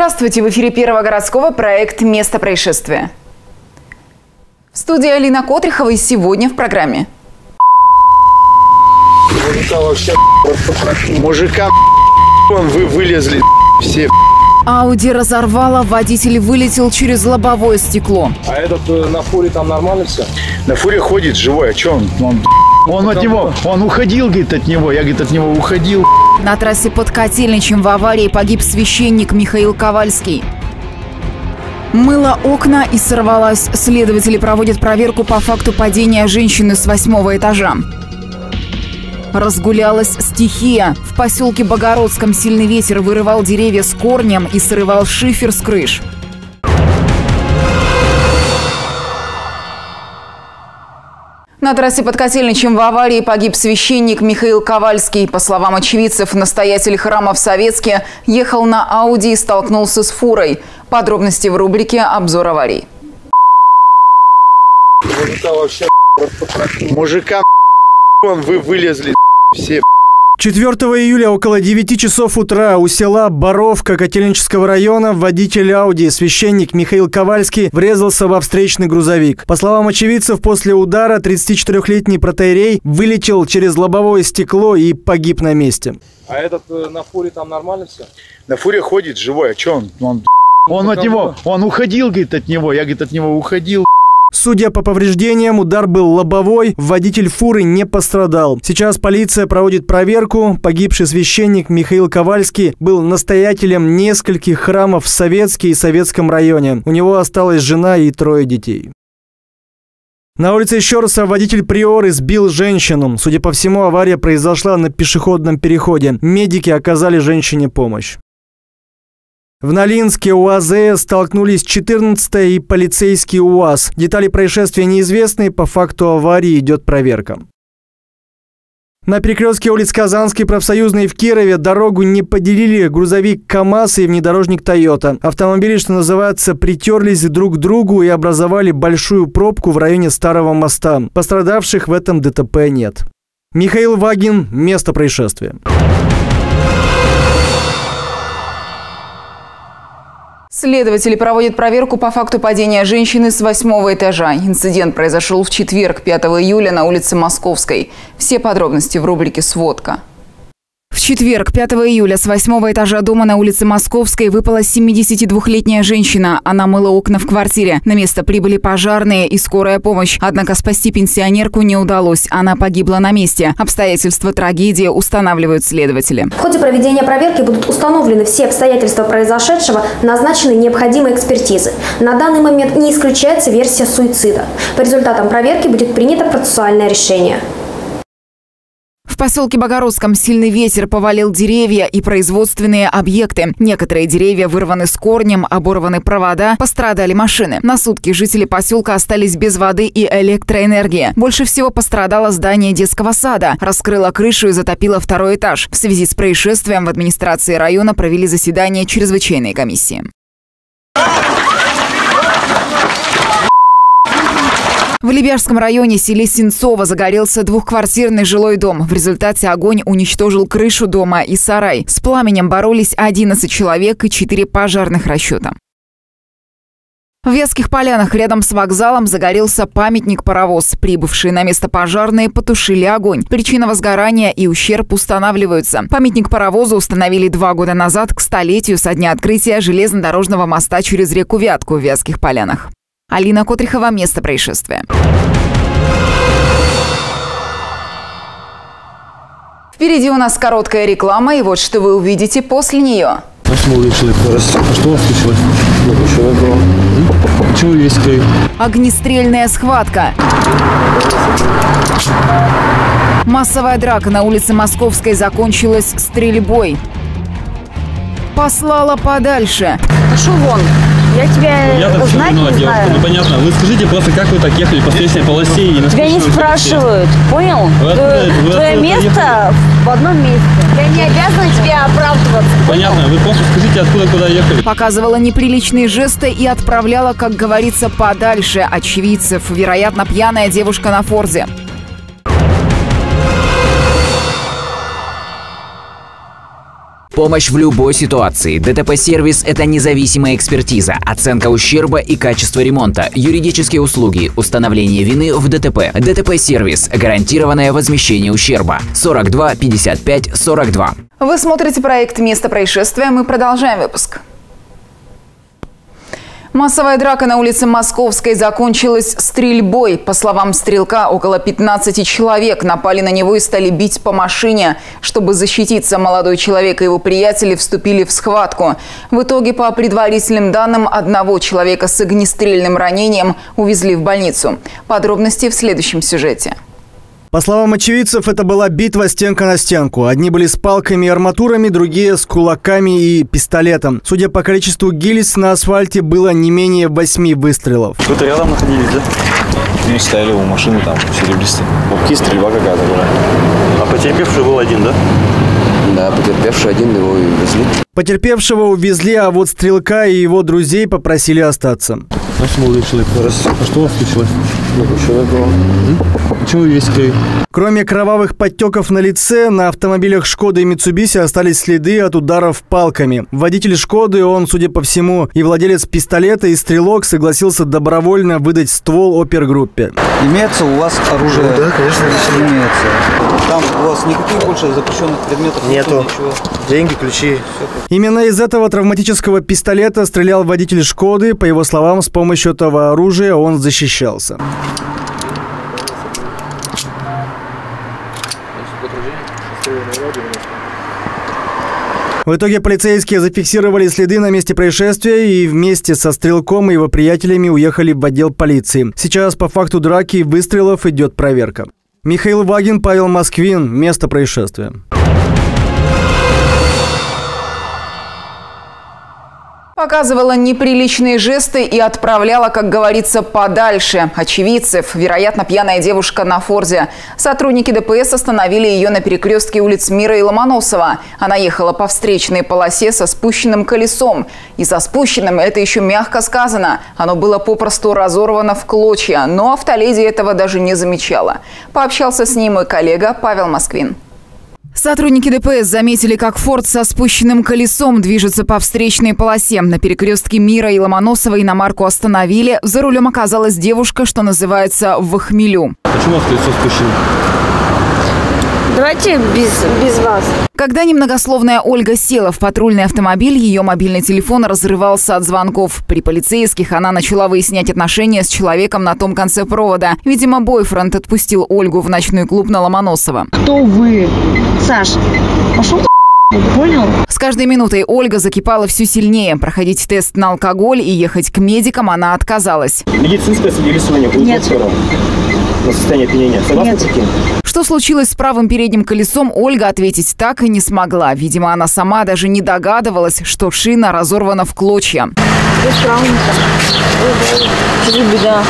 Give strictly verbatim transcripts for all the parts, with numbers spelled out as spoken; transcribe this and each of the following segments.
Здравствуйте! В эфире Первого городского проект «Место происшествия». В студии Алина Котрихова, и сегодня в программе. Мужика вы вылезли все. Ауди разорвало, водитель вылетел через лобовое стекло. А этот на фуре там нормально все? На фуре ходит живой, а что он? Он, он от него, он уходил, говорит, от него, я, говорит, от него уходил. На трассе под Котельничем в аварии погиб священник Михаил Ковальский. Мыла окна и сорвалась. Следователи проводят проверку по факту падения женщины с восьмого этажа. Разгулялась стихия. В поселке Богородском сильный ветер вырывал деревья с корнем и срывал шифер с крыш. На трассе под Котельничем в аварии погиб священник Михаил Ковальский. По словам очевидцев, настоятель храма в Советске ехал на Ауди и столкнулся с фурой. Подробности в рубрике «Обзор аварий». Мужика вы вылезли все. четвёртого июля около девяти часов утра у села Боровка Котельнического района водитель Ауди, священник Михаил Ковальский, врезался во встречный грузовик. По словам очевидцев, после удара тридцатичетырёхлетний протоиерей вылетел через лобовое стекло и погиб на месте. А этот на фуре там нормально все? На фуре ходит живой, а что он? Он, он от него, он уходил, говорит, от него, я, говорит, от него уходил. Судя по повреждениям, удар был лобовой, водитель фуры не пострадал. Сейчас полиция проводит проверку. Погибший священник Михаил Ковальский был настоятелем нескольких храмов в Советске и Советском районе. У него осталась жена и трое детей. На улице Щорса водитель Приоры сбил женщину. Судя по всему, авария произошла на пешеходном переходе. Медики оказали женщине помощь. В Нолинске УАЗ столкнулись четырнадцатая и полицейский УАЗ. Детали происшествия неизвестны, по факту аварии идет проверка. На перекрестке улиц Казанской, Профсоюзной в Кирове дорогу не поделили грузовик КАМАЗ и внедорожник Тойота. Автомобили, что называется, притерлись друг к другу и образовали большую пробку в районе Старого моста. Пострадавших в этом ДТП нет. Михаил Вагин, место происшествия. Следователи проводят проверку по факту падения женщины с восьмого этажа. Инцидент произошел в четверг, пятого июля, на улице Московской. Все подробности в рубрике «Сводка». В четверг, пятого июля, с восьмого этажа дома на улице Московской выпала семидесятидвухлетняя женщина. Она мыла окна в квартире. На место прибыли пожарные и скорая помощь. Однако спасти пенсионерку не удалось. Она погибла на месте. Обстоятельства трагедии устанавливают следователи. В ходе проведения проверки будут установлены все обстоятельства произошедшего, назначены необходимые экспертизы. На данный момент не исключается версия суицида. По результатам проверки будет принято процессуальное решение. В поселке Богородском сильный ветер повалил деревья и производственные объекты. Некоторые деревья вырваны с корнем, оборваны провода, пострадали машины. На сутки жители поселка остались без воды и электроэнергии. Больше всего пострадало здание детского сада. Раскрыло крышу и затопило второй этаж. В связи с происшествием в администрации района провели заседание чрезвычайной комиссии. В Лебяжском районе, селе Сенцово, загорелся двухквартирный жилой дом. В результате огонь уничтожил крышу дома и сарай. С пламенем боролись одиннадцать человек и четыре пожарных расчета. В Вятских Полянах рядом с вокзалом загорелся памятник-паровоз. Прибывшие на место пожарные потушили огонь. Причина возгорания и ущерб устанавливаются. Памятник паровозу установили два года назад к столетию со дня открытия железнодорожного моста через реку Вятку в Вятских Полянах. Алина Котрихова, место происшествия. Впереди у нас короткая реклама, и вот что вы увидите после нее. А что молодой человек? А что у вас случилось? Почему весь край? Огнестрельная схватка. Массовая драка на улице Московской закончилась стрельбой. Послала подальше. Пошел вон. Я тебя Я так знать все не знаю. Ну понятно. Вы скажите просто, как вы так ехали по встречной полосе и на Тебя не спрашивают, понял? Вы откуда- вы Твое откуда место ехали? в одном месте. Я не обязана тебе оправдываться. Понятно. Вы просто скажите, откуда куда ехали. Показывала неприличные жесты и отправляла, как говорится, подальше очевидцев. Вероятно, пьяная девушка на Форде. Помощь в любой ситуации. ДТП-сервис – это независимая экспертиза, оценка ущерба и качество ремонта, юридические услуги, установление вины в ДТП. ДТП-сервис – гарантированное возмещение ущерба. сорок два пятьдесят пять сорок два. Вы смотрите проект «Место происшествия». Мы продолжаем выпуск. Массовая драка на улице Московской закончилась стрельбой. По словам стрелка, около пятнадцати человек напали на него и стали бить по машине. Чтобы защититься, молодой человек и его приятели вступили в схватку. В итоге, по предварительным данным, одного человека с огнестрельным ранением увезли в больницу. Подробности в следующем сюжете. По словам очевидцев, это была битва стенка на стенку. Одни были с палками и арматурами, другие с кулаками и пистолетом. Судя по количеству гильз, на асфальте было не менее восьми выстрелов. Вы-то рядом находились, да? Мы стояли у машины, там, серебристые. Лобки, стрельба какая-то была. А потерпевший был один, да? Да, потерпевший один, его и увезли. Потерпевшего увезли, а вот стрелка и его друзей попросили остаться. Наш молодой человек. А что у вас случилось? Почему вы весь в крови? Кроме кровавых подтеков на лице, на автомобилях «Шкода» и «Митсубиси» остались следы от ударов палками. Водитель «Шкоды», он, судя по всему, и владелец пистолета, и стрелок, согласился добровольно выдать ствол опергруппе. Имеется у вас оружие? Ну, да, конечно, имеется. Там у вас никаких больше запрещенных предметов нету? Ничего. Деньги, ключи. Именно из этого травматического пистолета стрелял водитель «Шкоды». По его словам, с помощью этого оружия он защищался. В итоге полицейские зафиксировали следы на месте происшествия и вместе со стрелком и его приятелями уехали в отдел полиции. Сейчас по факту драки и выстрелов идет проверка. Михаил Вагин, Павел Москвин. Место происшествия. Показывала неприличные жесты и отправляла, как говорится, подальше очевидцев. Вероятно, пьяная девушка на Форде. Сотрудники ДПС остановили ее на перекрестке улиц Мира и Ломоносова. Она ехала по встречной полосе со спущенным колесом. И со спущенным это еще мягко сказано. Оно было попросту разорвано в клочья. Но автоледи этого даже не замечала. Пообщался с ней мой коллега Павел Москвин. Сотрудники ДПС заметили, как «Форд» со спущенным колесом движется по встречной полосе. На перекрестке Мира и Ломоносова иномарку остановили. За рулем оказалась девушка, что называется, в хмелю. Почему у вас колесо спущено? Давайте без, без вас. Когда немногословная Ольга села в патрульный автомобиль, ее мобильный телефон разрывался от звонков. При полицейских она начала выяснять отношения с человеком на том конце провода. Видимо, бойфренд отпустил Ольгу в ночной клуб на Ломоносова. Кто вы? Саш, пошел ты, понял? С каждой минутой Ольга закипала все сильнее. Проходить тест на алкоголь и ехать к медикам она отказалась. Медицинское свидетельствование будет? Нет. На состояние опьянения. Согласны с этим? Что случилось с правым передним колесом, Ольга ответить так и не смогла. Видимо, она сама даже не догадывалась, что шина разорвана в клочья. Беда.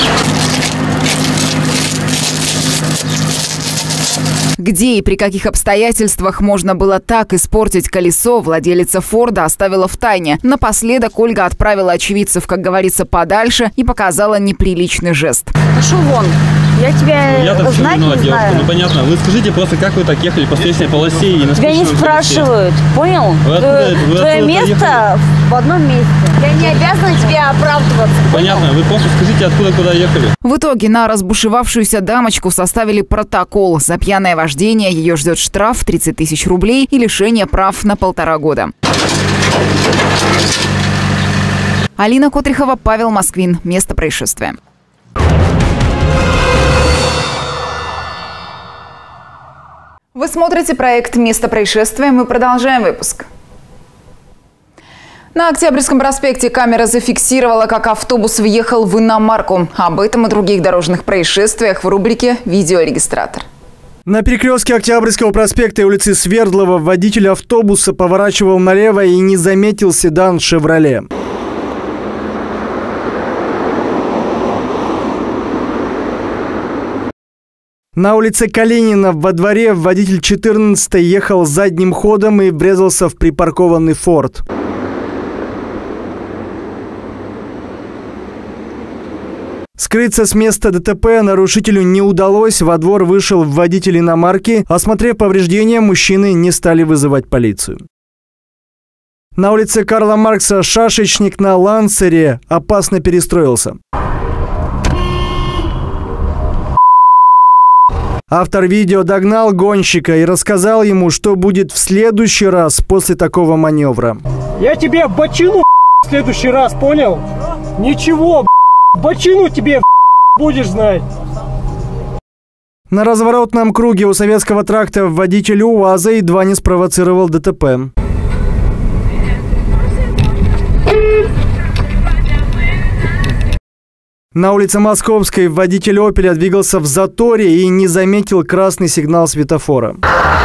Где и при каких обстоятельствах можно было так испортить колесо, владелица «Форда» оставила в тайне. Напоследок Ольга отправила очевидцев, как говорится, подальше и показала неприличный жест. Пошел вон. Я тебя Я-то все знать виноват, не девушка. знаю. Ну понятно. Вы скажите просто, как вы так ехали по встречной полосе и на Тебя не спущенном спрашивают, понял? Вы откуда- вы Твое откуда место ехали? в одном месте. Я не обязана тебе оправдываться. колесе? Понятно. Вы просто скажите, откуда куда ехали. В итоге на разбушевавшуюся дамочку составили протокол. За пьяное вождение ее ждет штраф тридцать тысяч рублей и лишение прав на полтора года. Алина Котрихова, Павел Москвин. Место происшествия. Вы смотрите проект «Место происшествия». Мы продолжаем выпуск. На Октябрьском проспекте камера зафиксировала, как автобус въехал в иномарку. Об этом и других дорожных происшествиях в рубрике «Видеорегистратор». На перекрестке Октябрьского проспекта и улицы Свердлова водитель автобуса поворачивал налево и не заметил седан «Шевроле». На улице Калинина во дворе водитель четырнадцатой ехал задним ходом и врезался в припаркованный «Форд». Скрыться с места ДТП нарушителю не удалось. Во двор вышел водитель иномарки. Осмотрев повреждения, мужчины не стали вызывать полицию. На улице Карла Маркса шашечник на Лансере опасно перестроился. Автор видео догнал гонщика и рассказал ему, что будет в следующий раз после такого маневра. Я тебе бочину в следующий раз, понял? Ничего, бочину тебе будешь знать. На разворотном круге у Советского тракта водитель УАЗа едва не спровоцировал ДТП. На улице Московской водитель «Опеля» двигался в заторе и не заметил красный сигнал светофора.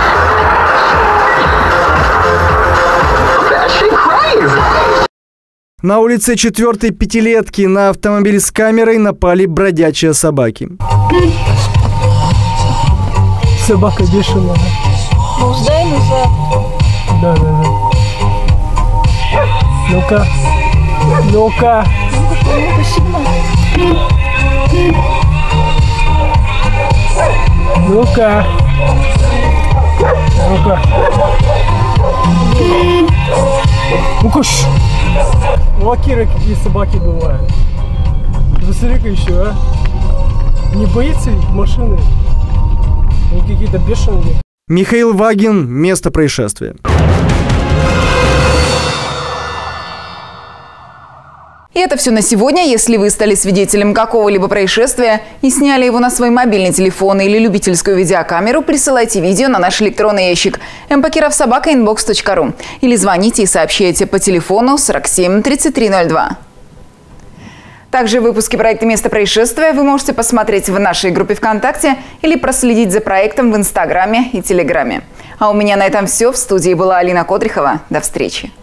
На улице четвертой пятилетки на автомобиль с камерой напали бродячие собаки. Собака бешеная. Нуждай, нуждай. Да, да, да. Ну-ка. Ну-ка. Ну-ка. Ну-ка. Ну-ка. О, Кира, какие собаки бывают. Посмотри-ка еще, а. Не боится ведь машины? Они какие-то бешеные. Михаил Вагин. Место происшествия. И это все на сегодня. Если вы стали свидетелем какого-либо происшествия и сняли его на свой мобильный телефон или любительскую видеокамеру, присылайте видео на наш электронный ящик эм пэ киров собака инбокс точка ру или звоните и сообщайте по телефону сорок семь тридцать три ноль два. Также выпуски проекта «Место происшествия» вы можете посмотреть в нашей группе ВКонтакте или проследить за проектом в Инстаграме и Телеграме. А у меня на этом все. В студии была Алина Кодрихова. До встречи.